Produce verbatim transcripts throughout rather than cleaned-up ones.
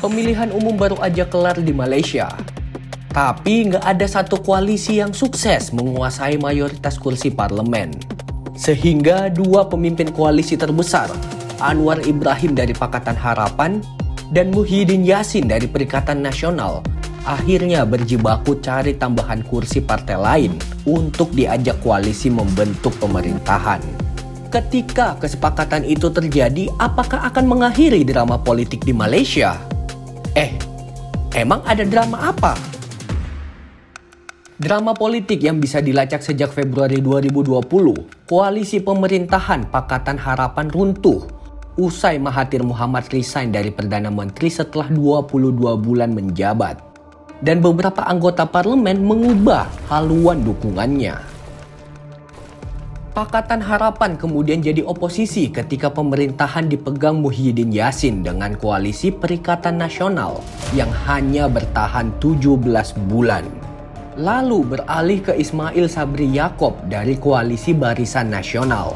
Pemilihan umum baru aja kelar di Malaysia. Tapi nggak ada satu koalisi yang sukses menguasai mayoritas kursi parlemen. Sehingga dua pemimpin koalisi terbesar, Anwar Ibrahim dari Pakatan Harapan dan Muhyiddin Yassin dari Perikatan Nasional, akhirnya berjibaku cari tambahan kursi partai lain untuk diajak koalisi membentuk pemerintahan. Ketika kesepakatan itu terjadi, apakah akan mengakhiri drama politik di Malaysia? Eh, emang ada drama apa? Drama politik yang bisa dilacak sejak Februari dua ribu dua puluh, koalisi pemerintahan Pakatan Harapan runtuh usai Mahathir Mohamad resign dari Perdana Menteri setelah dua puluh dua bulan menjabat. Dan beberapa anggota parlemen mengubah haluan dukungannya. Pakatan Harapan kemudian jadi oposisi ketika pemerintahan dipegang Muhyiddin Yassin dengan koalisi Perikatan Nasional yang hanya bertahan tujuh belas bulan. Lalu beralih ke Ismail Sabri Yaakob dari koalisi Barisan Nasional.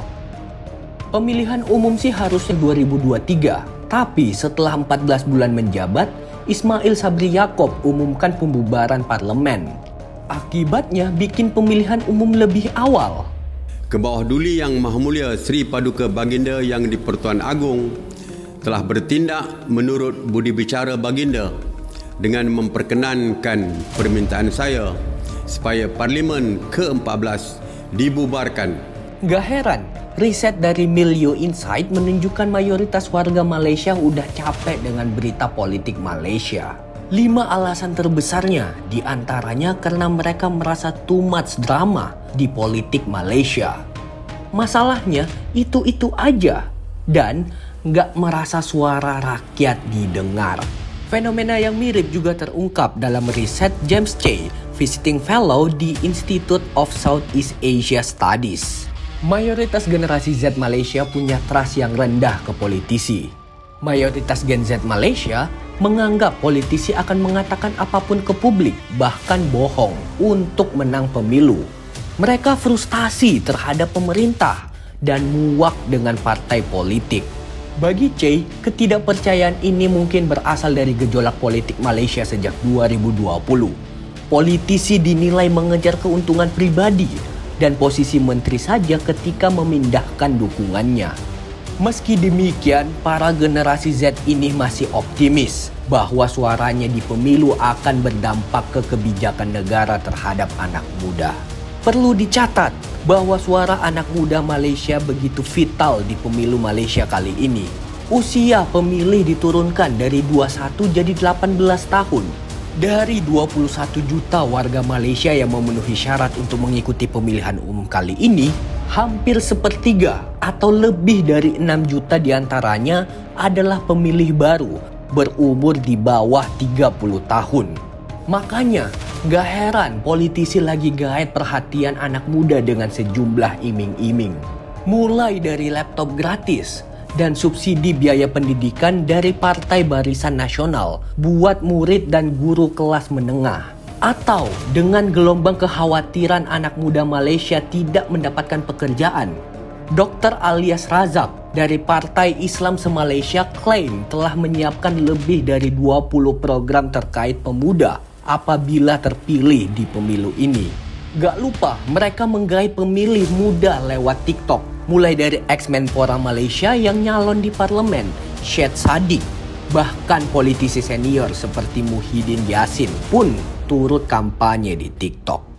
Pemilihan umum sih harusnya dua ribu dua puluh tiga, tapi setelah empat belas bulan menjabat, Ismail Sabri Yaakob umumkan pembubaran parlemen. Akibatnya bikin pemilihan umum lebih awal. Kebawah Duli Yang Maha Mulia Sri Paduka Baginda Yang di-Pertuan Agong telah bertindak menurut budi bicara Baginda dengan memperkenankan permintaan saya supaya Parlimen ke empat belas dibubarkan. Gak heran, riset dari Milio Insight menunjukkan mayoritas warga Malaysia udah capek dengan berita politik Malaysia. Lima alasan terbesarnya diantaranya karena mereka merasa too much drama di politik Malaysia. Masalahnya itu-itu aja dan nggak merasa suara rakyat didengar. Fenomena yang mirip juga terungkap dalam riset James Chey, Visiting Fellow di Institute of Southeast Asia Studies. Mayoritas generasi Z Malaysia punya trust yang rendah ke politisi. Mayoritas Gen Z Malaysia menganggap politisi akan mengatakan apapun ke publik, bahkan bohong, untuk menang pemilu. Mereka frustasi terhadap pemerintah dan muak dengan partai politik. Bagi Chey, ketidakpercayaan ini mungkin berasal dari gejolak politik Malaysia sejak dua ribu dua puluh. Politisi dinilai mengejar keuntungan pribadi dan posisi menteri saja ketika memindahkan dukungannya. Meski demikian, para generasi Z ini masih optimis bahwa suaranya di pemilu akan berdampak ke kebijakan negara terhadap anak muda. Perlu dicatat bahwa suara anak muda Malaysia begitu vital di pemilu Malaysia kali ini. Usia pemilih diturunkan dari dua puluh satu jadi delapan belas tahun. Dari dua puluh satu juta warga Malaysia yang memenuhi syarat untuk mengikuti pemilihan umum kali ini, hampir sepertiga atau lebih dari enam juta diantaranya adalah pemilih baru berumur di bawah tiga puluh tahun. Makanya gak heran politisi lagi gaet perhatian anak muda dengan sejumlah iming-iming. Mulai dari laptop gratis dan subsidi biaya pendidikan dari Partai Barisan Nasional buat murid dan guru kelas menengah. Atau dengan gelombang kekhawatiran anak muda Malaysia tidak mendapatkan pekerjaan. Doktor Alias Razak dari Partai Islam Se-Malaysia klaim telah menyiapkan lebih dari dua puluh program terkait pemuda apabila terpilih di pemilu ini. Gak lupa mereka menggait pemilih muda lewat TikTok. Mulai dari ex-Menpora Malaysia yang nyalon di parlemen, Syed Saddiq. Bahkan politisi senior seperti Muhyiddin Yassin pun turut kampanye di TikTok.